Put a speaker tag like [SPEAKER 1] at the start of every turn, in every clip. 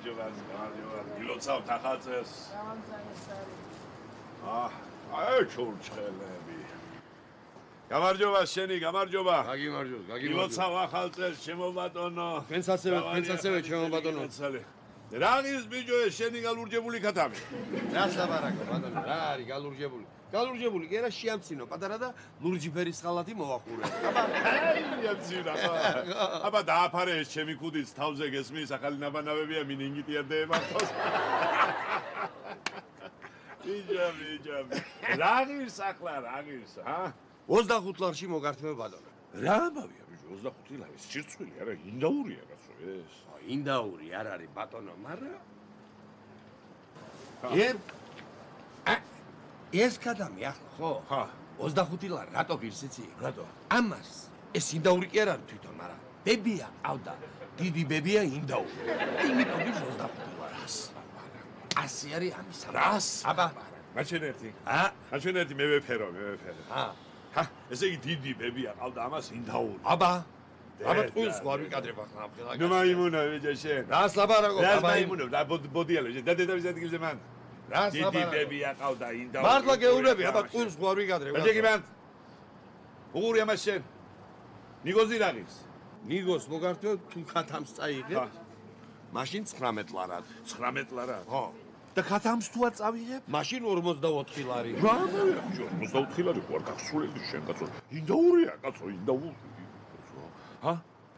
[SPEAKER 1] გამარჯობა. გილოცავთ ახალ წელს. ჩურჩხელები. გამარჯობა შენი, გამარჯობა.
[SPEAKER 2] გაგიმარჯობა.
[SPEAKER 1] გილოცავ ახალ წელს, ჩემო ბატონო.
[SPEAKER 2] თქვენც ასევე ჩემო ბატონო.
[SPEAKER 1] რა ის ბიჭო ეს შენი გალურჯებული ქათამი?
[SPEAKER 2] რა საბარაკო ბატონო, რა არის გალურჯებული? გალურჯებული კი არა შეამცინო, პატარა და ლურჯი ფერის ხალათი მოვახურე.
[SPEAKER 1] იამცინა. აბა დააფარე ეს ჩემი ქუდიც თავზე გესმის, ახალი ნაბანავებია, მინინგიტი არ დაემართოს. ბიჭო. რა ღირს ახლა, რა ღირს, ჰა?
[SPEAKER 2] 25 ლარში მოგართმევ ბატონო.
[SPEAKER 1] რა ამბავია ბიჭო, 25 ლარი, სირცხვილი არა, ინდაურია კაცო ეს.
[SPEAKER 2] ინდაური არ არის ბატონო, მაგრამ ეს კადამი ახლა ხო?
[SPEAKER 1] ხა.
[SPEAKER 2] 25 ლარი რატო გირს იცი?
[SPEAKER 1] რატო?
[SPEAKER 2] ამას ეს ინდაური კი არ არის თვითონ, მაგრამ ბებია ყავდა. დიდი ბებია ინდაური. იმიტომ გირს 25 ლარს. ასე არის ამის
[SPEAKER 1] რას?
[SPEAKER 2] აბა,
[SPEAKER 1] მაჩვენ ერთი.
[SPEAKER 2] ა?
[SPEAKER 1] ერთი მე ვეფერო.
[SPEAKER 2] ა?
[SPEAKER 1] ესე იგი დიდი ბებია ყავდა ამას ინდაური.
[SPEAKER 2] აბა წყვილს ხო არ ვიკადრებ ახლა ამ ხელაკაც.
[SPEAKER 1] ნუ მაიმუნო ბიჭო შენ.
[SPEAKER 2] რას ლაბარაკობ?
[SPEAKER 1] რა მაიმუნო, და ბოდიალო, და დედავის ადგილზე მან.
[SPEAKER 2] რას
[SPEAKER 1] დიდი
[SPEAKER 2] ლაბარაკობ?
[SPEAKER 1] ბებია ყავდა ინდაური.
[SPEAKER 2] მართლა გეუბნები, აბა წყვილს ხო არ ვიკადრებ.
[SPEAKER 1] შეგი მან. უღური ამას შენ. ნიგოზი რა ღირს?
[SPEAKER 2] ნიგოს მოგართმევ თუ ქათამს წაიღებ. მაშინ 19 ლარად.
[SPEAKER 1] 19 ლარა?
[SPEAKER 2] ხო.
[SPEAKER 1] და ქათამს თუ არ წავიღებ?
[SPEAKER 2] მაშინ 44 ლარი.
[SPEAKER 1] რა ამბავია ბიჭო, 24 ლარი ხო არ გახსულები შენ კაცო. ინდაურია კაცო, ინდაური. ჰა?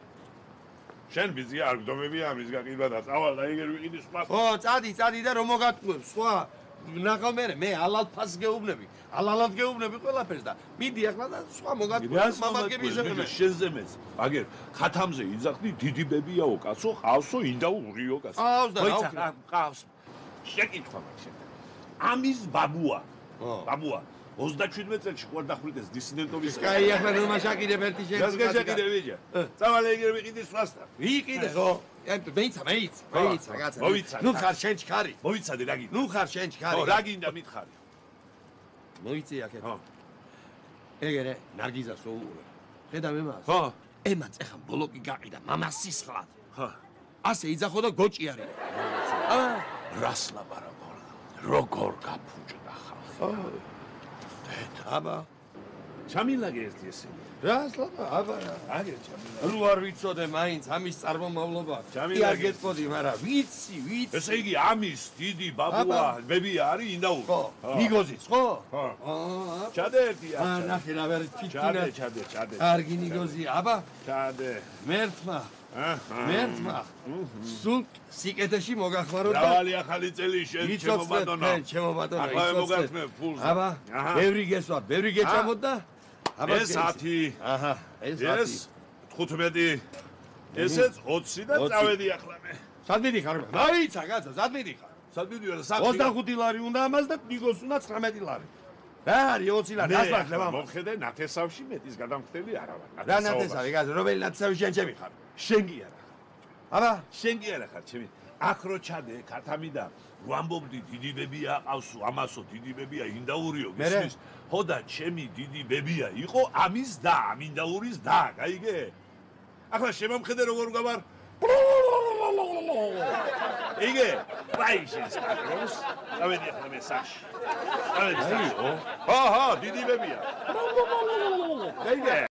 [SPEAKER 1] შენ ბიზია არ გდომებია ამის გაყიდვა და წავალ და იგერ ვიყიდი სხვა.
[SPEAKER 2] ხო, წადი და რომ მოგატყუებ სხვა. ნახავ მე ალალფას გეუბნები. ალალად გეუბნები ყველაფერს და მიდი ახლა და სხვა მოგატყუებ მამაკების ზემე.
[SPEAKER 1] შენზე მეც. აგერ ქათამზე იძახდი დიდი ბებიაო კაცო, ყავსო ინდაურიო კაცო.
[SPEAKER 2] ყავს და რა უკრა.
[SPEAKER 1] ყავს. შეკითხვა მაქვს შენ. ამის ბაბუა. ბაბუა 37 წელს ყوار დახვრიტეს დისიდენტობის.
[SPEAKER 2] კაი ახლა ნუ შაკიდებ ერთი შენ.
[SPEAKER 1] გას გაშაკიდე ბიჭო. წავალე იგერ ვიყიდი სხვასთან.
[SPEAKER 2] ვიყიდე ხო? მეიცა. კაცო.
[SPEAKER 1] მოვიცადე.
[SPEAKER 2] ნუ ხარ შენ ჩქარი.
[SPEAKER 1] მოვიცადე რა გინდა?
[SPEAKER 2] ნუ ხარ შენ ჩქარი.
[SPEAKER 1] ხო, რა გინდა მითხარი?
[SPEAKER 2] მოიწი აქეთ.
[SPEAKER 1] ხო.
[SPEAKER 2] ეგერე ნარგიზას უურე. ხედავ ემას?
[SPEAKER 1] ხო.
[SPEAKER 2] ემაც ახლა ბლოკი გაყიდა მამას სისხლად.
[SPEAKER 1] ხო.
[SPEAKER 2] ასე იძახო და გოჭი არის.
[SPEAKER 1] რას ლაბარაკო? როგორ გაფუჭდა ხალხი?
[SPEAKER 2] აბა
[SPEAKER 1] ჩამილაგე ერთი ესე.
[SPEAKER 2] რას აბა
[SPEAKER 1] აგერ ჩამილაგე.
[SPEAKER 2] ნუ არ ვიცოდე მაინც ამის წარმომავლობა. კი არ გეტყოდი, მაგრამ ვიცი.
[SPEAKER 1] ესე იგი ამის დიდი ბაბუა ბებია არის ინდაური.
[SPEAKER 2] ხო. ნიგოზიც ხო?
[SPEAKER 1] ხო. ჩადე ერთი აქ.
[SPEAKER 2] ნახე რა ვერ ფიქინა.
[SPEAKER 1] ჩადე.
[SPEAKER 2] კარგი ნიგოზია, აბა.
[SPEAKER 1] ჩადე.
[SPEAKER 2] მერთმა. სულ სიკეთეში მოგახმარო და
[SPEAKER 1] დავალი ახალი წელი შენ ჩემო ბატონო.
[SPEAKER 2] ჩემო ბატონო.
[SPEAKER 1] ახლა მოგართმევ ფულს.
[SPEAKER 2] აბა. ბევრი გესვათ, ბევრი გეჭამოთ და
[SPEAKER 1] აბა ეს 10.
[SPEAKER 2] ეს
[SPEAKER 1] 15. ესეც 20 და წავედი ახლა მე.
[SPEAKER 2] სად მიდიხარ? მაიცა კაცო, სად მიდიხარ?
[SPEAKER 1] სად მიდივარ საქმე?
[SPEAKER 2] 25 ლარი უნდა ამას და ნიგოს უნდა 19 ლარი. რა არის 20 ლარი? გასვათ ლება.
[SPEAKER 1] მომხედე ნათესავში მეტის გადამხდელი არა ვარ.
[SPEAKER 2] რა ნათესავი კაცო, რომელი ნათესავი შენ ჩემი ხარ?
[SPEAKER 1] შენ კი არა.
[SPEAKER 2] აბა,
[SPEAKER 1] შენ კი არა ხარ ჩემი. ახრო ჩადე ქათამი და ვამბობდი დიდი ბებია ყავსო, ამასო დიდი ბებია ინდაურიო გისმის. ხო და ჩემი დიდი ბებია იყო ამის და ამინდაურის და, გაიგე? ახლა შემომხედე როგორ გავარ? იგე, რაიშის კაკროს. წავედი ახლა მე სახში. წავედი. ხო, დიდი ბებია. გაიგე?